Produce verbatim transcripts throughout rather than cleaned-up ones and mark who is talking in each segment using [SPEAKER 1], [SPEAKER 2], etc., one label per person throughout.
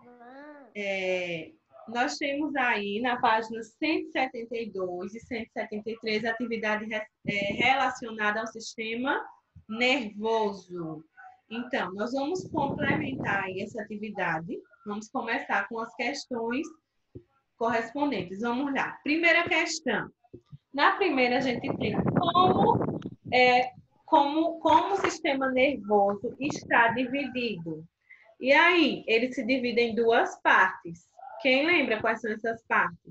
[SPEAKER 1] É, nós temos aí na página cento e setenta e dois e cento e setenta e três atividade é, relacionada ao sistema nervoso. Então, nós vamos complementar aí essa atividade. Vamos começar com as questões correspondentes. Vamos lá. Primeira questão. Na primeira, a gente tem como, é, como, como o sistema nervoso está dividido. E aí, ele se divide em duas partes. Quem lembra quais são essas partes?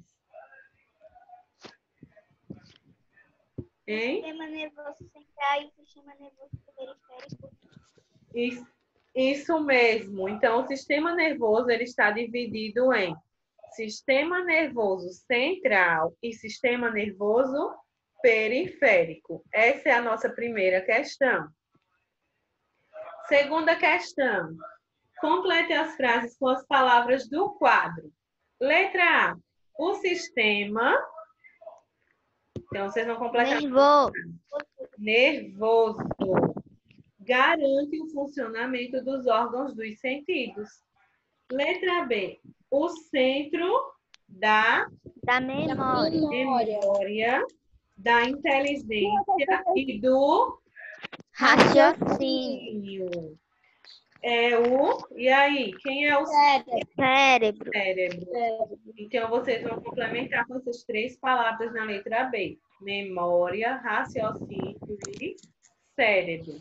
[SPEAKER 1] Hein?
[SPEAKER 2] Sistema nervoso central e o sistema nervoso periférico.
[SPEAKER 1] Isso, isso mesmo. Então, o sistema nervoso ele está dividido em sistema nervoso central e sistema nervoso periférico. Essa é a nossa primeira questão. Segunda questão. Complete as frases com as palavras do quadro. Letra A. O sistema... Então, vocês vão completar...
[SPEAKER 2] Nervoso.
[SPEAKER 1] Nervoso. Garante o funcionamento dos órgãos dos sentidos. Letra B. O centro da,
[SPEAKER 2] Da memória.
[SPEAKER 1] memória, da inteligência e do
[SPEAKER 2] Raciocínio.
[SPEAKER 1] raciocínio. É o... E aí, quem é o
[SPEAKER 2] Cérebro.
[SPEAKER 1] cérebro? Então, vocês vão complementar com essas três palavras na letra B. Memória, raciocínio e cérebro.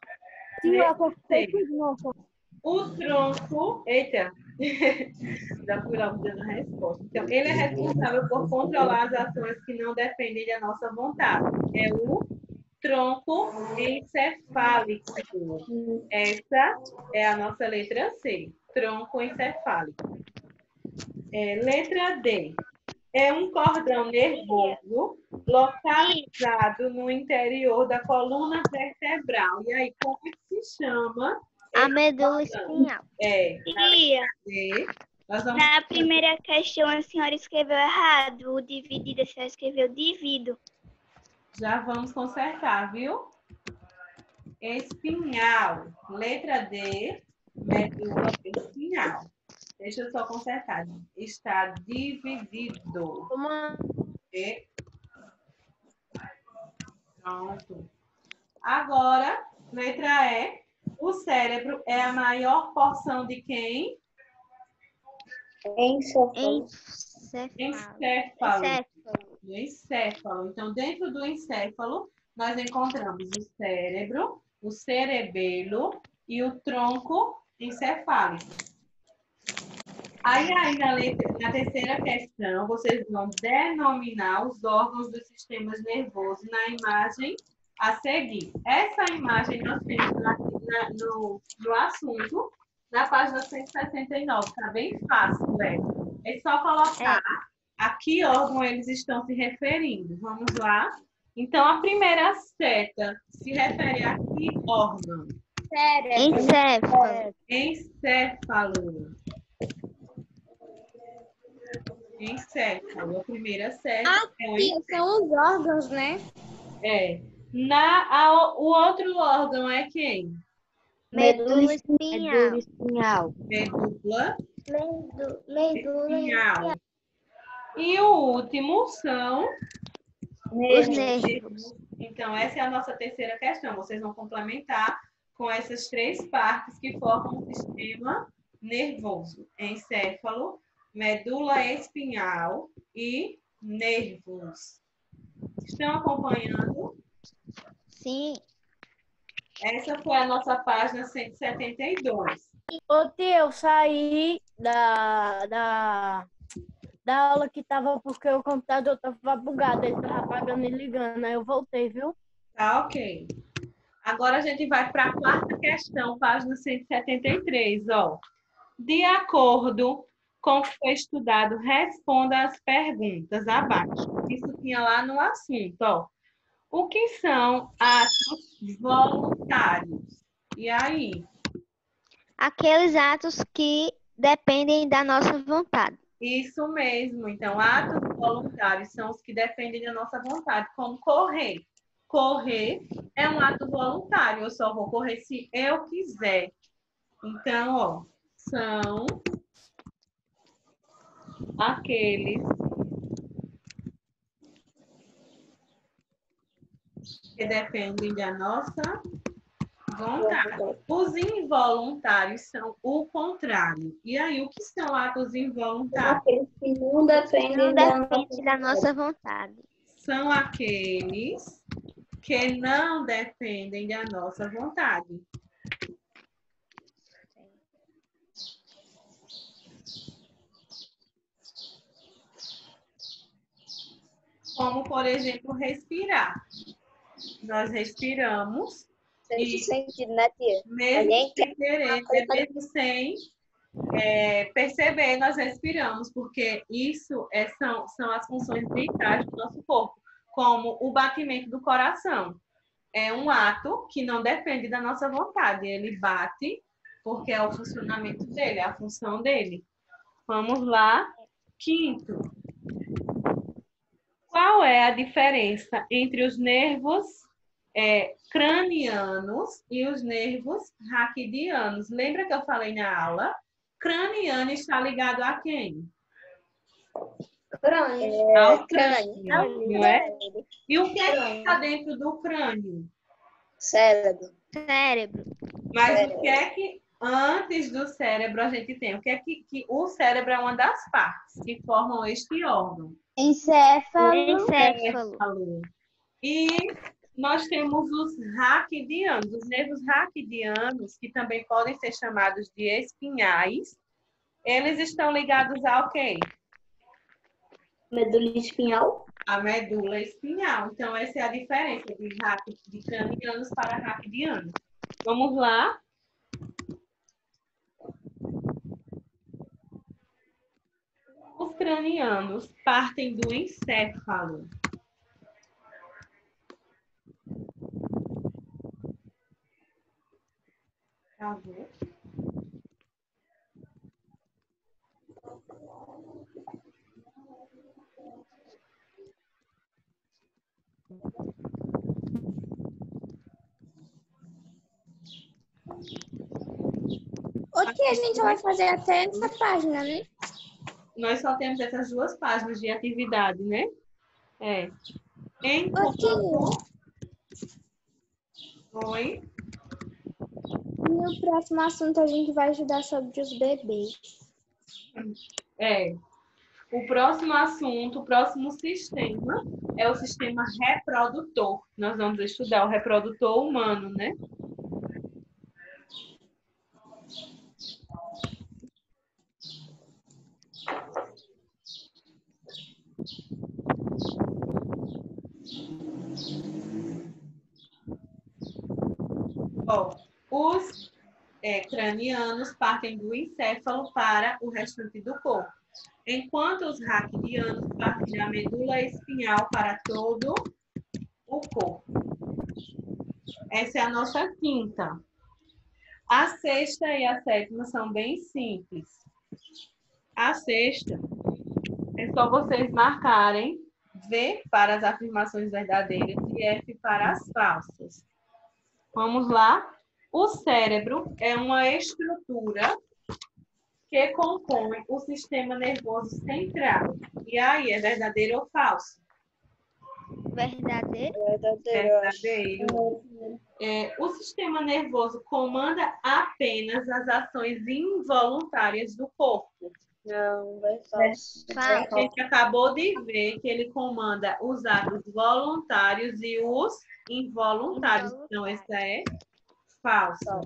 [SPEAKER 1] O tronco... Eita! Já fui lá dando a resposta. Então, ele é responsável por controlar as ações que não dependem da nossa vontade. É o tronco encefálico. Essa é a nossa letra C. Tronco encefálico. É, letra D. É um cordão nervoso localizado no interior da coluna vertebral. E aí, como é que se chama?
[SPEAKER 2] A medula espinhal.
[SPEAKER 1] É.
[SPEAKER 2] Tia,
[SPEAKER 1] D. Nós vamos...
[SPEAKER 2] na primeira questão a senhora escreveu errado. O dividido, a senhora escreveu divido.
[SPEAKER 1] Já vamos consertar, viu? Espinhal. Letra D, medula espinhal. Deixa eu só consertar. Está dividido. E... Pronto. Agora, letra E. O cérebro é a maior porção de quem?
[SPEAKER 2] Encéfalo.
[SPEAKER 1] Encéfalo. Do encéfalo. Então, dentro do encéfalo, nós encontramos o cérebro, o cerebelo e o tronco encefálico. Aí, aí na, letra, na terceira questão, vocês vão denominar os órgãos dos sistemas nervosos na imagem a seguir. Essa imagem nós temos na, na, no, no assunto, na página cento e sessenta e nove. Tá bem fácil, né? É só colocar a que órgão eles estão se referindo. Vamos lá? Então, a primeira seta se refere a que órgão?
[SPEAKER 2] Encéfalo.
[SPEAKER 1] Encéfalo. Encéfalo. A primeira seta é o encéfalo.
[SPEAKER 2] São os órgãos, né?
[SPEAKER 1] É. Na, a, o outro órgão é quem?
[SPEAKER 2] Medula espinhal.
[SPEAKER 1] Medula.
[SPEAKER 2] Medula
[SPEAKER 1] Espinhal. E o último são
[SPEAKER 2] os nervos.
[SPEAKER 1] Então, essa é a nossa terceira questão. Vocês vão complementar com essas três partes que formam o sistema nervoso: encéfalo, medula espinhal e nervos. Estão acompanhando?
[SPEAKER 2] Sim.
[SPEAKER 1] Essa foi a nossa página cento e setenta e dois.
[SPEAKER 3] Ô, tia, eu saí da, da, da aula que tava porque o computador tava bugado, ele tava apagando e ligando, aí eu voltei, viu?
[SPEAKER 1] Tá, ok. Agora a gente vai para a quarta questão, página cento e setenta e três, ó. De acordo com o que foi estudado, responda as perguntas abaixo. Isso tinha lá no assunto, ó. O que são atos voluntários? E aí?
[SPEAKER 2] Aqueles atos que dependem da nossa vontade.
[SPEAKER 1] Isso mesmo. Então, atos voluntários são os que dependem da nossa vontade, como correr. Correr é um ato voluntário. Eu só vou correr se eu quiser. Então, ó, são aqueles que dependem da nossa vontade. Os involuntários são o contrário. E aí, o que são atos involuntários?
[SPEAKER 4] Aqueles que não dependem
[SPEAKER 2] Não
[SPEAKER 4] da
[SPEAKER 2] depende da nossa vontade.
[SPEAKER 1] São aqueles que não dependem da nossa vontade. Como, por exemplo, respirar. Nós respiramos
[SPEAKER 4] Sem
[SPEAKER 1] e,
[SPEAKER 4] sentido, né, tia?
[SPEAKER 1] mesmo
[SPEAKER 4] Alguém
[SPEAKER 1] sem querer, né, mesmo sem é, perceber, nós respiramos, porque isso é, são, são as funções vitais do nosso corpo, como o batimento do coração. É um ato que não depende da nossa vontade. Ele bate porque é o funcionamento dele, é a função dele. Vamos lá. Quinto. Qual é a diferença entre os nervos é, cranianos e os nervos raquidianos? Lembra que eu falei na aula? Craniano está ligado a quem?
[SPEAKER 4] crânio.
[SPEAKER 1] Ao
[SPEAKER 4] crânio.
[SPEAKER 1] crânio, não é? E o que é que está dentro do crânio?
[SPEAKER 4] Cérebro.
[SPEAKER 2] Cérebro.
[SPEAKER 1] Mas
[SPEAKER 4] Cérebro.
[SPEAKER 1] o que é que antes do cérebro a gente tem? O que é que, que o cérebro é uma das partes que formam este órgão?
[SPEAKER 3] Encéfalo.
[SPEAKER 2] Encéfalo.
[SPEAKER 1] E nós temos os raquidianos, os nervos raquidianos, que também podem ser chamados de espinhais. Eles estão ligados ao quê?
[SPEAKER 4] Medula espinhal.
[SPEAKER 1] A medula espinhal. Então, essa é a diferença de, raqui- de cranianos para raquidianos. Vamos lá. Os cranianos partem do encéfalo. Travou.
[SPEAKER 4] O que a gente vai fazer até essa página, né?
[SPEAKER 1] Nós só temos essas duas páginas de atividade, né? É. Enquanto... Oi?
[SPEAKER 4] E no próximo assunto a gente vai estudar sobre os bebês.
[SPEAKER 1] É. O próximo assunto, o próximo sistema é o sistema reprodutor. Nós vamos estudar o reprodutor humano, né? Ó, os é, cranianos partem do encéfalo para o restante do corpo, enquanto os raquidianos partem da medula espinhal para todo o corpo. Essa é a nossa quinta. A sexta e a sétima são bem simples. A sexta é só vocês marcarem V para as afirmações verdadeiras e F para as falsas. Vamos lá? O cérebro é uma estrutura que compõe o sistema nervoso central. E aí, é verdadeiro ou falso?
[SPEAKER 2] Verdadeiro.
[SPEAKER 1] Verdadeiro. É, o sistema nervoso comanda apenas as ações involuntárias do corpo.
[SPEAKER 4] Não, vai falso.
[SPEAKER 2] Falso.
[SPEAKER 1] A gente acabou de ver que ele comanda os atos voluntários e os involuntários. Então, essa é falsa.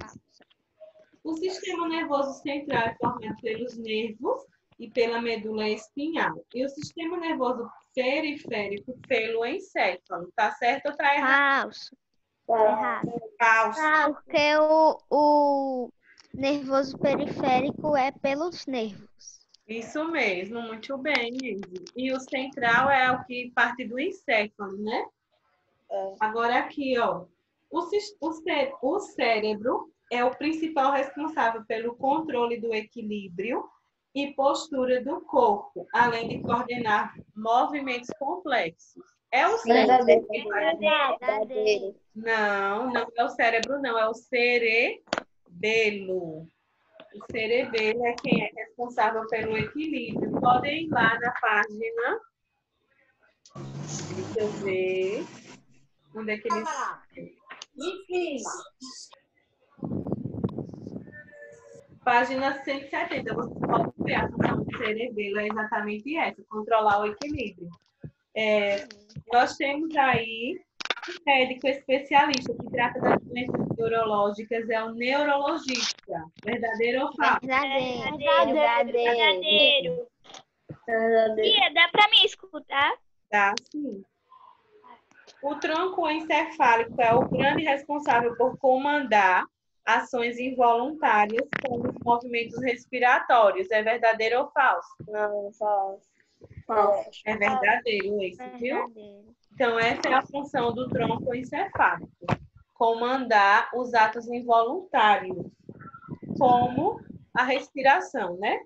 [SPEAKER 1] O sistema nervoso central é formado pelos nervos e pela medula espinhal. E o sistema nervoso periférico pelo encéfalo. Tá certo ou tá errado?
[SPEAKER 2] Falso. Errado.
[SPEAKER 1] Falso.
[SPEAKER 2] Porque o, o nervoso periférico é pelos nervos.
[SPEAKER 1] Isso mesmo, muito bem, Izzy. E o central é o que parte do encéfalo, né?
[SPEAKER 4] É.
[SPEAKER 1] Agora aqui, ó. O, cis- o, cé- o cérebro é o principal responsável pelo controle do equilíbrio e postura do corpo, além de coordenar movimentos complexos. É o cérebro
[SPEAKER 4] Verdadeiro.
[SPEAKER 1] que faz-
[SPEAKER 2] Verdadeiro.
[SPEAKER 1] Não, não é o cérebro, não. É o cerebelo. O cerebelo é quem é responsável pelo equilíbrio. Podem ir lá na página. Deixa eu ver. Onde é que eles... Em cima. Página cento e setenta. Vocês podem ver a função do cerebelo. É exatamente essa. Controlar o equilíbrio. É, nós temos aí um médico especialista que trata das doenças neurológicas. É o neurologista. Verdadeiro ou falso?
[SPEAKER 2] Verdadeiro.
[SPEAKER 3] Verdadeiro.
[SPEAKER 4] Verdadeiro.
[SPEAKER 5] Tia, dá pra me escutar?
[SPEAKER 1] Tá, sim. O tronco encefálico é o grande responsável por comandar ações involuntárias como os movimentos respiratórios. É verdadeiro ou falso?
[SPEAKER 4] Não, falso. Falso.
[SPEAKER 1] É verdadeiro esse, viu?
[SPEAKER 2] Verdadeiro.
[SPEAKER 1] Então, essa é a função do tronco encefálico. Comandar os atos involuntários, como a respiração, né?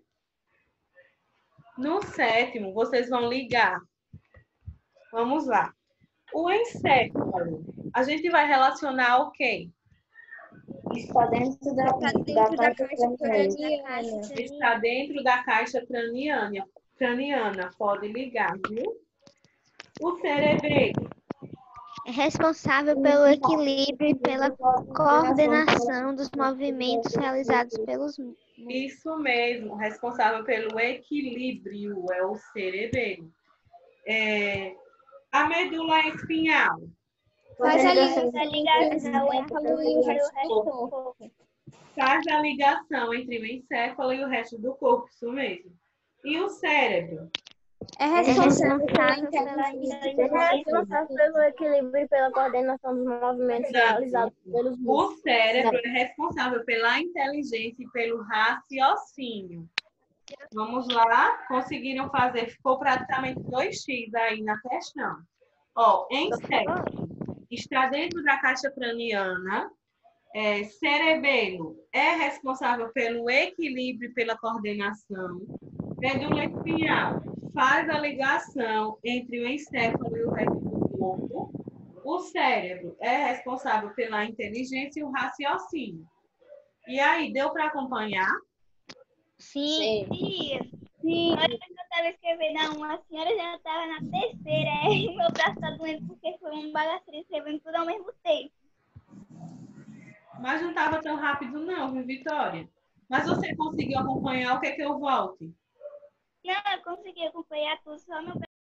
[SPEAKER 1] No sétimo, vocês vão ligar. Vamos lá. O encéfalo, a gente vai relacionar o quê?
[SPEAKER 4] Está dentro da,
[SPEAKER 2] Está
[SPEAKER 4] da,
[SPEAKER 2] dentro da
[SPEAKER 4] caixa
[SPEAKER 2] caixa
[SPEAKER 4] craniana.
[SPEAKER 2] craniana.
[SPEAKER 1] Está dentro da caixa craniana. Craniana, pode ligar, viu? O cerebelo
[SPEAKER 2] É responsável pelo equilíbrio e pela coordenação dos movimentos realizados pelos músculos.
[SPEAKER 1] Isso mesmo, responsável pelo equilíbrio, é o cerebelo. É, a medula espinhal.
[SPEAKER 4] Faz a
[SPEAKER 5] Essa
[SPEAKER 4] ligação
[SPEAKER 5] ligação
[SPEAKER 4] entre
[SPEAKER 5] entre
[SPEAKER 4] o
[SPEAKER 5] o e o resto
[SPEAKER 4] encéfalo
[SPEAKER 5] do corpo.
[SPEAKER 1] Faz a ligação entre o encéfalo e o resto do corpo, isso mesmo. E o cérebro?
[SPEAKER 4] É
[SPEAKER 2] É
[SPEAKER 4] responsável pela
[SPEAKER 2] responsável pela
[SPEAKER 4] inteligência.
[SPEAKER 3] É responsável pelo equilíbrio e pela coordenação dos movimentos realizados pelos
[SPEAKER 1] O
[SPEAKER 3] músculos.
[SPEAKER 1] cérebro é responsável pela inteligência e pelo raciocínio. Vamos lá? Conseguiram fazer? Ficou praticamente dois x aí na questão. Ó, encéfalo está dentro da caixa craniana. É, cerebelo é responsável pelo equilíbrio e pela coordenação. Medula espinhal faz a ligação entre o encéfalo e o resto do corpo. O cérebro é responsável pela inteligência e o raciocínio. E aí, deu para acompanhar?
[SPEAKER 2] Sim.
[SPEAKER 5] Tia, na hora que eu estava escrevendo a uma, a senhora já estava na terceira. Aí meu braço está doendo porque foi um bagaceiro escrevendo tudo ao mesmo tempo.
[SPEAKER 1] Mas não estava tão rápido não, viu, Vitória? Mas você conseguiu acompanhar o que é que eu volte?
[SPEAKER 5] Não, eu consegui acompanhar tudo, só meu